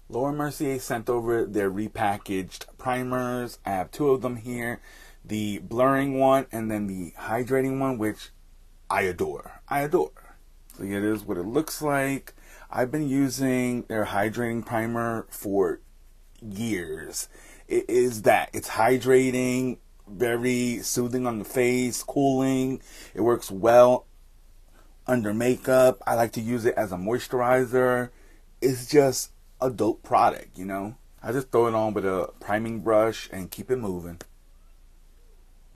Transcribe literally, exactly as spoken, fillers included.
Laura Mercier sent over their repackaged primers. I have two of them here. The blurring one and then the hydrating one, which I adore. I adore. So it is what it looks like. I've been using their hydrating primer for years. It is that. It's hydrating, very soothing on the face, cooling. It works well under makeup. I like to use it as a moisturizer. It's just a dope product, you know. I just throw it on with a priming brush and keep it moving.